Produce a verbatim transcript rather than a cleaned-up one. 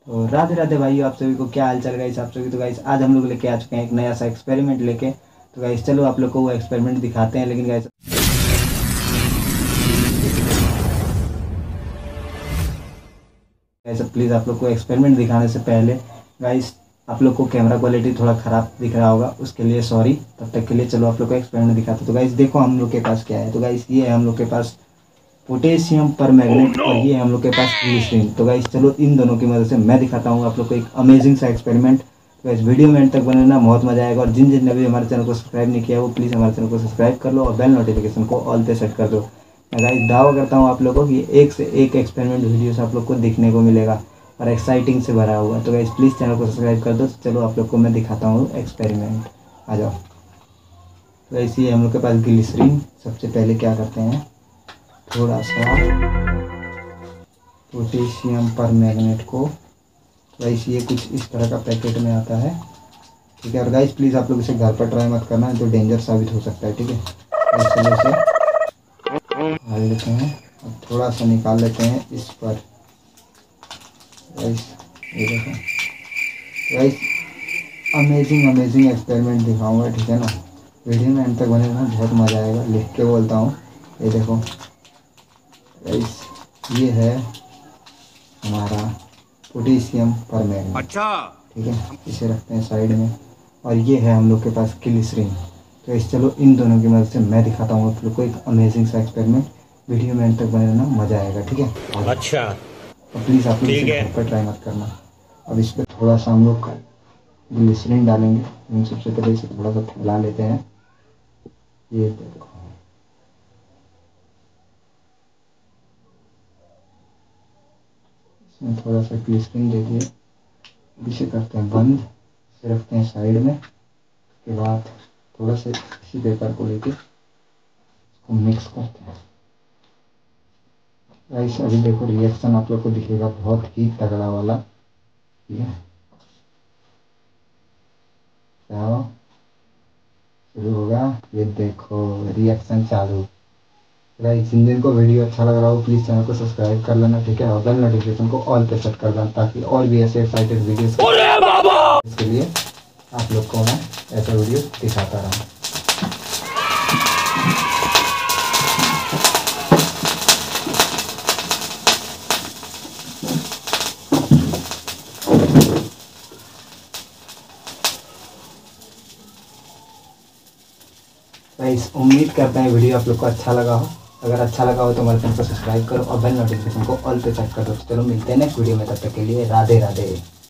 तो राधे राधे भाइयों, आप सभी को क्या हाल चाल गाइस, आप सभी। तो गाइस आज हम लोग लेके आ चुके हैं एक नया सा एक्सपेरिमेंट लेके। तो गाइस चलो आप लोग को वो एक्सपेरिमेंट दिखाते हैं। लेकिन गाइस गाइस प्लीज़ आप लोग को एक्सपेरिमेंट दिखाने से पहले गाइस आप लोग को कैमरा क्वालिटी थोड़ा ख़राब दिख रहा होगा, उसके लिए सॉरी। तब तक के लिए चलो आप लोग को एक्सपेरिमेंट दिखाते हैं। तो गाइस देखो हम लोग के पास क्या है। तो गाइस ये है हम लोग के पास पोटेशियम पर मैग्नेट और ये है हम लोग के पास ग्लिसरीन। तो गाइस चलो इन दोनों की मदद से मैं दिखाता हूँ आप लोग को एक अमेजिंग सा एक्सपेरिमेंट। तो गाइस वीडियो में एंड तक बनाना बहुत मजा आएगा। और जिन जिन ने भी हमारे चैनल को सब्सक्राइब नहीं किया वो प्लीज़ हमारे चैनल को सब्सक्राइब कर लो और बेल नोटिफिकेशन को ऑल पे सेट कर दो। मैं गाइस दावा करता हूँ आप लोगों को कि एक से एक एक्सपेरिमेंट वीडियोस आप लोग को देखने को मिलेगा और एक्साइटिंग से भरा हुआ है। तो गाइस प्लीज़ चैनल को सब्सक्राइब कर दो। चलो आप लोग को मैं दिखाता हूँ एक्सपेरिमेंट, आ जाओ। तो गाइस ये हम लोग के पास ग्लिसरीन। सबसे पहले क्या करते हैं, थोड़ा सा पोटेशियम पर मैग्नेट को, गाइस ये कुछ इस तरह का पैकेट में आता है, ठीक है। और गाइस प्लीज़ आप लोग इसे घर पर ट्राई मत करना, जो डेंजर साबित हो सकता है, ठीक है। तो चलो इसे डाल लेते हैं। अब थोड़ा सा निकाल लेते हैं इस पर। गाइस ये देखो गाइस, अमेजिंग अमेजिंग एक्सपेरिमेंट दिखाऊंगा, ठीक है ना। वीडियो में अंत तक बने रहना, बहुत मज़ा आएगा। लिख के बोलता हूँ, ये देखो गाइस, ये है हमारा पोटेशियम पर मैग्नेट, अच्छा। ठीक है। इसे रखते हैं साइड में। और ये है हम लोग के पास ग्लिसरीन। तो इस चलो इन दोनों की मदद से मैं दिखाता हूँ आप लोग को एक अमेजिंग सा एक्सपेरिमेंट। वीडियो में एंड तक बने रहना, मज़ा आएगा, ठीक है। अच्छा। और प्लीज़ आप लोग इसे ठीक है। घर पर ट्राई मत करना। अब इस पर थोड़ा सा हम लोग ग्लिसरीन डालेंगे। हम सबसे पहले इसे थोड़ा सा फैला लेते हैं। ये देखो, इसमें थोड़ा सा ग्लिसरीन दे दिए। इसे करते हैं बंद, इसे रखते हैं साइड में। उसके बाद थोड़ा सा इसी पेपर को लेके इसको मिक्स करते हैं। गाइस अभी देखो रिएक्शन आप लोग को दिखेगा, बहुत ही तगड़ा वाला, ठीक है। जाओ, शुरू होगा, ये देखो रिएक्शन चालू। गाइस जिन जिन को वीडियो अच्छा लग रहा हो प्लीज़ चैनल को सब्सक्राइब कर लेना, ठीक है। और बेल नोटिफिकेशन को ऑल पे सेट कर देना, ताकि और भी ऐसे एक्साइटेड वीडियोस इसके लिए आप लोग को मैं ऐसा वीडियो दिखाता रहूँ। गाइस उम्मीद करते हैं वीडियो आप लोग को अच्छा लगा हो। अगर अच्छा लगा हो तो हमारे चैनल को सब्सक्राइब करो और बेल नोटिफिकेशन को ऑल पे सेट कर दो। चलो मिलते हैं नेक्स्ट वीडियो में, तब तक के लिए राधे राधे।